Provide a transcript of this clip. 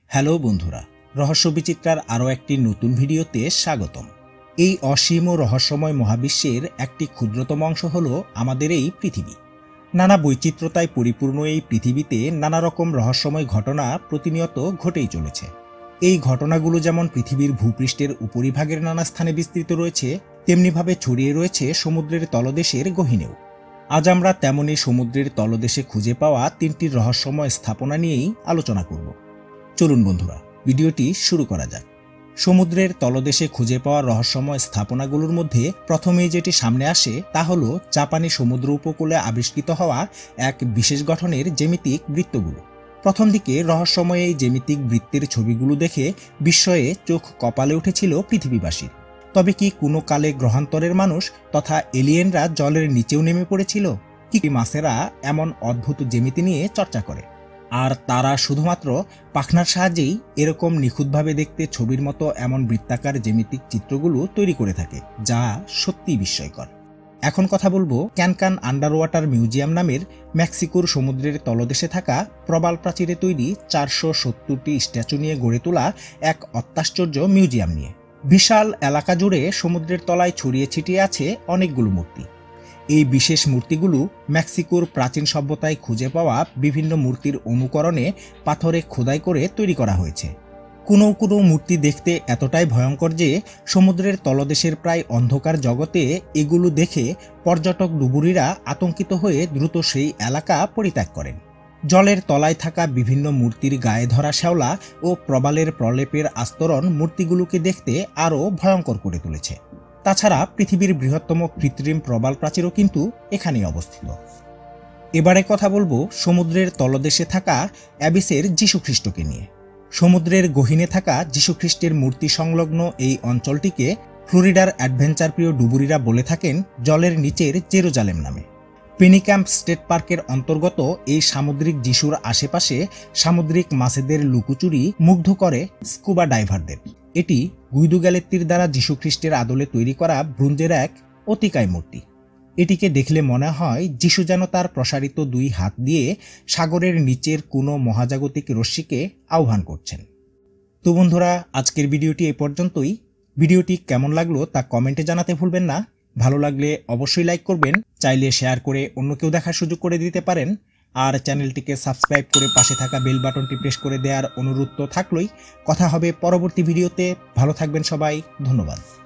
Hello বন্ধুরা, রহস্য বিচিত্রার আরও একটি নতুন ভিডিওতে স্বাগতম। এই অসীম ও রহস্যময় মহাবিশ্বের একটি ক্ষুদ্রতম অংশ হল আমাদের এই পৃথিবী। নানা বৈচিত্র্যতায় পরিপূর্ণ এই পৃথিবীতে নানা রকম রহস্যময় ঘটনা প্রতিনিয়ত ঘটেই চলেছে। এই ঘটনাগুলো যেমন পৃথিবীর ভূপৃষ্ঠের উপরিভাগের নানা স্থানে বিস্তৃত রয়েছে, তেমনিভাবে ছড়িয়ে রয়েছে সমুদ্রের তলদেশের গহীনেও। আজ আমরা তেমনই সমুদ্রের তলদেশে খুঁজে পাওয়া তিনটি রহস্যময় স্থাপনা নিয়েই আলোচনা করব। চলুন বন্ধুরা, ভিডিওটি শুরু করা যাক। সমুদ্রের তলদেশে খুঁজে পাওয়া রহস্যময় স্থাপনাগুলোর মধ্যে প্রথমেই যেটি সামনে আসে তা হল জাপানি সমুদ্র উপকূলে আবিষ্কৃত হওয়া এক বিশেষ গঠনের জ্যামিতিক বৃত্তগুলো। প্রথম দিকে রহস্যময় এই জ্যামিতিক বৃত্তের ছবিগুলো দেখে বিস্ময়ে চোখ কপালে উঠেছিল পৃথিবীবাসীর। তবে কি কোনো কালে গ্রহান্তরের মানুষ তথা এলিয়েনরা জলের নিচেও নেমে পড়েছিল? কি মাছেরা এমন অদ্ভুত জ্যামিতি নিয়ে চর্চা করে, আর তারা শুধুমাত্র পাখনার সাহায্যেই এরকম নিখুঁতভাবে দেখতে ছবির মতো এমন বৃত্তাকার জ্যামিতিক চিত্রগুলো তৈরি করে থাকে, যা সত্যিই বিস্ময়কর। এখন কথা বলবো ক্যানকান আন্ডার ওয়াটার মিউজিয়াম নামের মেক্সিকোর সমুদ্রের তলদেশে থাকা প্রবাল প্রাচীরে তৈরি 470টি স্ট্যাচু নিয়ে গড়ে তোলা এক অত্যাশ্চর্য মিউজিয়াম নিয়ে। বিশাল এলাকা জুড়ে সমুদ্রের তলায় ছড়িয়ে ছিটিয়ে আছে অনেকগুলো মূর্তি। এই বিশেষ মূর্তিগুলো মেক্সিকোর প্রাচীন সভ্যতায় খুঁজে পাওয়া বিভিন্ন মূর্তির অনুকরণে পাথরে খোদাই করে তৈরি করা হয়েছে। কোনো কোনো মূর্তি দেখতে এতটাই ভয়ঙ্কর যে সমুদ্রের তলদেশের প্রায় অন্ধকার জগতে এগুলো দেখে পর্যটক ডুবুরিরা আতঙ্কিত হয়ে দ্রুত সেই এলাকা পরিত্যাগ করেন। জলের তলায় থাকা বিভিন্ন মূর্তির গায়ে ধরা শ্যাওলা ও প্রবালের প্রলেপের আস্তরণ মূর্তিগুলোকে দেখতে আরও ভয়ঙ্কর করে তুলেছে। তাছাড়া পৃথিবীর বৃহত্তম কৃত্রিম প্রবাল প্রাচীরও কিন্তু এখানেই অবস্থিত। এবারে কথা বলবো সমুদ্রের তলদেশে থাকা অ্যাবিসের যীশুখ্রিস্টকে নিয়ে। সমুদ্রের গহীনে থাকা যীশুখ্রিস্টের মূর্তি সংলগ্ন এই অঞ্চলটিকে ফ্লোরিডার অ্যাডভেঞ্চার প্রিয় ডুবুরিরা বলে থাকেন জলের নিচের জেরুজালেম নামে। পেনিক্যাম্প স্টেট পার্কের অন্তর্গত এই সামুদ্রিক যিশুর আশেপাশে সামুদ্রিক মাছেদের লুকোচুরি মুগ্ধ করে স্কুবা ডাইভারদের। এটি গুইদো গ্যালেত্তির দ্বারা যীশুখ্রিস্টের আদলে তৈরি করা ব্রোঞ্জের এক অতিকায় মূর্তি। এটিকে দেখলে মনে হয় যিশু যেন তার প্রসারিত দুই হাত দিয়ে সাগরের নিচের কোনো মহাজাগতিক রশ্মিকে আহ্বান করছেন। তো বন্ধুরা, আজকের ভিডিওটি এ পর্যন্তই। ভিডিওটি কেমন লাগলো তা কমেন্টে জানাতে ভুলবেন না। ভালো লাগলে অবশ্যই লাইক করবেন, চাইলে শেয়ার করে অন্য কেউ দেখার সুযোগ করে দিতে পারেন। আর চ্যানেলটিকে সাবস্ক্রাইব করে পাশে থাকা বেল বাটনটি প্রেস করে দেওয়ার অনুরোধ তো থাকলোই। কথা হবে পরবর্তী ভিডিওতে। ভালো থাকবেন সবাই, ধন্যবাদ।